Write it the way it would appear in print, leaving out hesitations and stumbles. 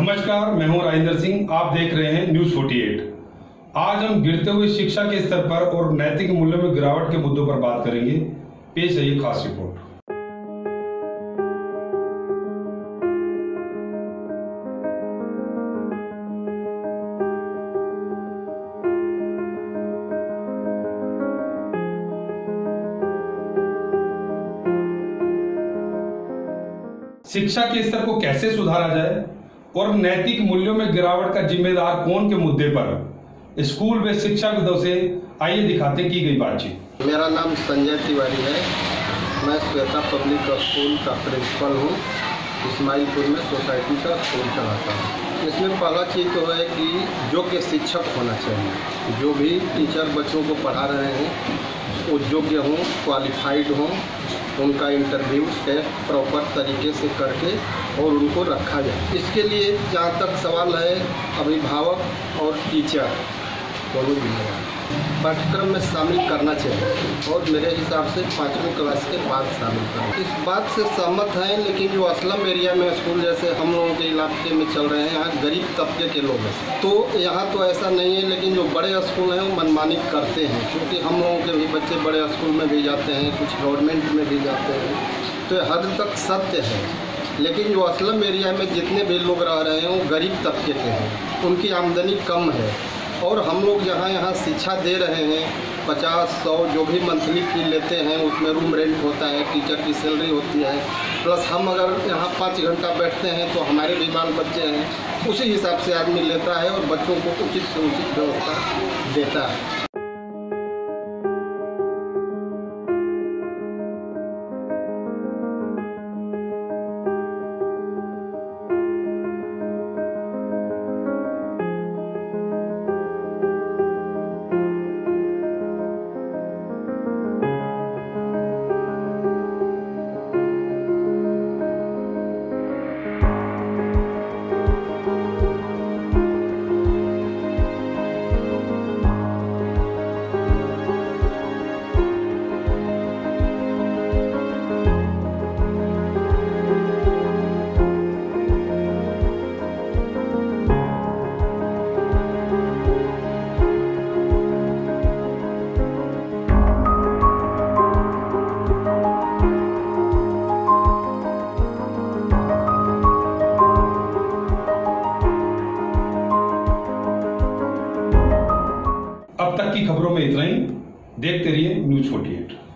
नमस्कार, मैं हूं राजेंद्र सिंह। आप देख रहे हैं न्यूज 48। आज हम गिरते हुए शिक्षा के स्तर पर और नैतिक मूल्यों में गिरावट के मुद्दों पर बात करेंगे। पेश है ये खास रिपोर्ट। शिक्षा के स्तर को कैसे सुधारा जाए और नैतिक मूल्यों में गिरावट का जिम्मेदार कौन के मुद्दे पर स्कूल व शिक्षाविदों से आइए दिखाते की गई बातचीत। मेरा नाम संजय तिवारी है। मैं श्वेता पब्लिक स्कूल का प्रिंसिपल हूँ। इस्माइलपुर में सोसाइटी का स्कूल चलाता हूँ। इसमें पहला चीज़ तो है कि योग्य शिक्षक होना चाहिए। जो भी टीचर बच्चों को पढ़ा रहे हैं वो योग्य हों, क्वालिफाइड हों। उनका इंटरव्यू टेस्ट प्रॉपर तरीके से करके और उनको रखा जाए। इसके लिए जहाँ तक सवाल है, अभिभावक और टीचर दोनों जिम्मेदार पाठ्यक्रम में शामिल करना चाहिए और मेरे हिसाब से 5वीं क्लास के बाद शामिल करना। इस बात से सहमत हैं, लेकिन जो अस्लम एरिया में स्कूल जैसे हम लोगों के इलाके में चल रहे हैं, यहाँ गरीब तबके के लोग हैं, तो यहाँ तो ऐसा नहीं है। लेकिन जो बड़े स्कूल हैं वो मनमानी करते हैं, क्योंकि हम लोगों के भी बच्चे बड़े स्कूल में भी जाते हैं, कुछ गवर्नमेंट में भी जाते हैं, तो हद तक सत्य है। लेकिन जो अस्लम एरिया में जितने भी लोग रह रहे हैं वो गरीब तबके के हैं, उनकी आमदनी कम है। और हम लोग यहाँ शिक्षा दे रहे हैं, 50-100 जो भी मंथली फी लेते हैं, उसमें रूम रेंट होता है, टीचर की सैलरी होती है, प्लस हम अगर यहाँ 5 घंटा बैठते हैं तो हमारे भी बाल बच्चे हैं, उसी हिसाब से आदमी लेता है और बच्चों को उचित से उचित व्यवस्था देता है। अब तक की खबरों में इतना ही। देखते रहिए न्यूज 48।